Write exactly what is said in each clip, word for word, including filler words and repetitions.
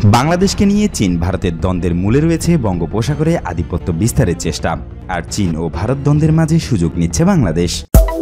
বাংলাদেশকে নিয়ে চীন ভারতের দ্বন্দ্বের মূলে রয়েছে বঙ্গোপসাগরে আধিপত্য বিস্তারের চেষ্টা, আর চীন ও ভারত দ্বন্দ্বের মাঝে সুযোগ নিচ্ছে বাংলাদেশ।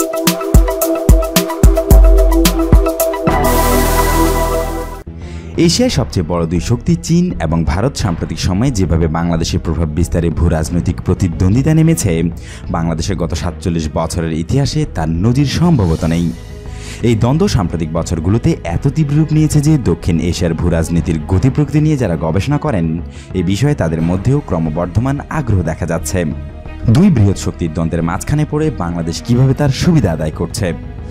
এশিয়ায় সবচেয়ে বড় দুই শক্তি চীন এবং ভারত সাম্প্রতিক সময়ে যেভাবে বাংলাদেশের প্রভাব বিস্তারে ভূ রাজনৈতিক প্রতিদ্বন্দ্বিতা নেমেছে, বাংলাদেশের গত সাতচল্লিশ বছরের ইতিহাসে তার নজির সম্ভবত নেই। এই দ্বন্দ্ব সাম্প্রতিক বছরগুলোতে এত তীব্র রূপ নিয়েছে যে দক্ষিণ এশিয়ার ভূ রাজনীতির গতি প্রকৃতি নিয়ে যারা গবেষণা করেন, এ বিষয়ে তাদের মধ্যেও ক্রমবর্ধমান আগ্রহ দেখা যাচ্ছে। দুই বৃহৎ শক্তির দ্বন্দ্বের মাঝখানে পড়ে বাংলাদেশ কিভাবে তার সুবিধা আদায় করছে।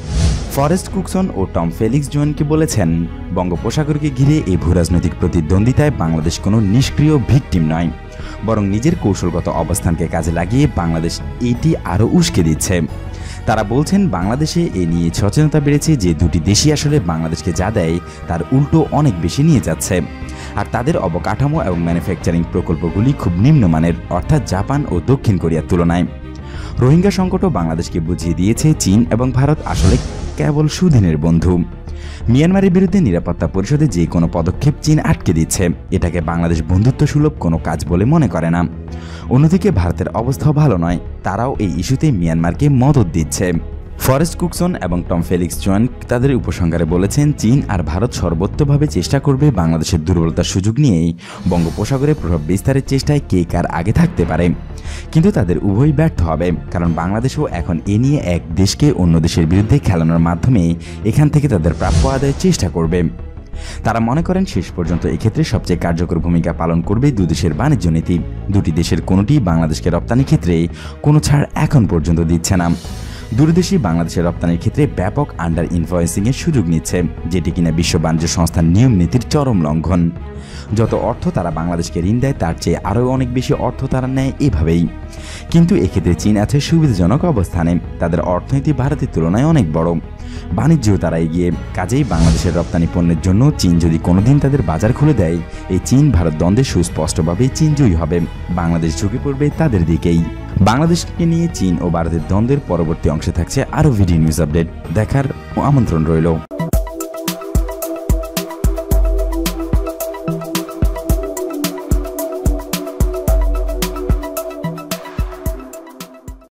ফরেস্ট কুকসন ও টম ফেলিক্স জোয়েনকে বলেছেন, বঙ্গোপসাগরকে ঘিরে এই ভূরাজনৈতিক প্রতিদ্বন্দ্বিতায় বাংলাদেশ কোনো নিষ্ক্রিয় ভিকটিম নয়, বরং নিজের কৌশলগত অবস্থানকে কাজে লাগিয়ে বাংলাদেশ এটি আরও উস্কে দিচ্ছে। তারা বলছেন, বাংলাদেশে এ নিয়ে সচেতনতা বেড়েছে যে দুটি দেশই আসলে বাংলাদেশকে যা দেয় তার উল্টো অনেক বেশি নিয়ে যাচ্ছে, আর তাদের অবকাঠামো এবং ম্যানুফ্যাকচারিং প্রকল্পগুলি খুব নিম্নমানের, অর্থাৎ জাপান ও দক্ষিণ কোরিয়ার তুলনায়। রোহিঙ্গা সংকটও বাংলাদেশকে বুঝিয়ে দিয়েছে চীন এবং ভারত আসলে কেবল সুদিনের বন্ধু। মিয়ানমারের বিরুদ্ধে নিরাপত্তা পরিষদে যে কোনো পদক্ষেপ চীন আটকে দিচ্ছে, এটাকে বাংলাদেশ বন্ধুত্বসুলভ কোনো কাজ বলে মনে করে না। অন্যদিকে ভারতের অবস্থাও ভালো নয়, তারাও এই ইস্যুতে মিয়ানমারকে মদত দিচ্ছে। ফরেস্ট কুকসন এবং টম ফেলিক্স জোয়েন তাদের উপসংহারে বলেছেন, চীন আর ভারত সর্বোচ্চভাবে চেষ্টা করবে বাংলাদেশের দুর্বলতার সুযোগ নিয়েই বঙ্গোপসাগরে প্রভাব বিস্তারের চেষ্টায় কে কার আগে থাকতে পারে, কিন্তু তাদের উভয়ই ব্যর্থ হবে, কারণ বাংলাদেশও এখন এ নিয়ে এক দেশকে অন্য দেশের বিরুদ্ধে খেলানোর মাধ্যমে এখান থেকে তাদের প্রাপ্য আদায়ের চেষ্টা করবে। তারা মনে করেন, শেষ পর্যন্ত এক্ষেত্রে সবচেয়ে কার্যকর ভূমিকা পালন করবে দুদেশের বাণিজ্য নীতি। দুটি দেশের কোনোটি বাংলাদেশকে রপ্তানির ক্ষেত্রে কোনো ছাড় এখন পর্যন্ত দিচ্ছে না। দুদেশী বাংলাদেশের রপ্তানির ক্ষেত্রে ব্যাপক আন্ডার ইনভয়েসিংয়ের সুযোগ নিচ্ছে, যেটি কিনা বিশ্ব বাণিজ্য সংস্থার নিয়ম নীতির চরম লঙ্ঘন। যত অর্থ তারা বাংলাদেশকে ঋণ দেয় তার চেয়ে আরও অনেক বেশি অর্থ তারা নেয় এভাবেই। কিন্তু এক্ষেত্রে চীন আছে সুবিধাজনক অবস্থানে, তাদের অর্থনীতি ভারতের তুলনায় অনেক বড়, বাণিজ্যও তারা এগিয়ে। কাজেই বাংলাদেশের রপ্তানি পণ্যের জন্য চীন যদি কোনোদিন তাদের বাজার খুলে দেয়, এই চীন ভারত দ্বন্দ্বে সুস্পষ্টভাবেই চীন জয়ী হবে, বাংলাদেশ ঝুঁকে পড়বে তাদের দিকেই। বাংলাদেশকে নিয়ে চীন ও ভারতের দ্বন্দ্বের পরবর্তী অংশে থাকছে আরও ভিডিও নিউজ আপডেট, দেখার আমন্ত্রণ রইল।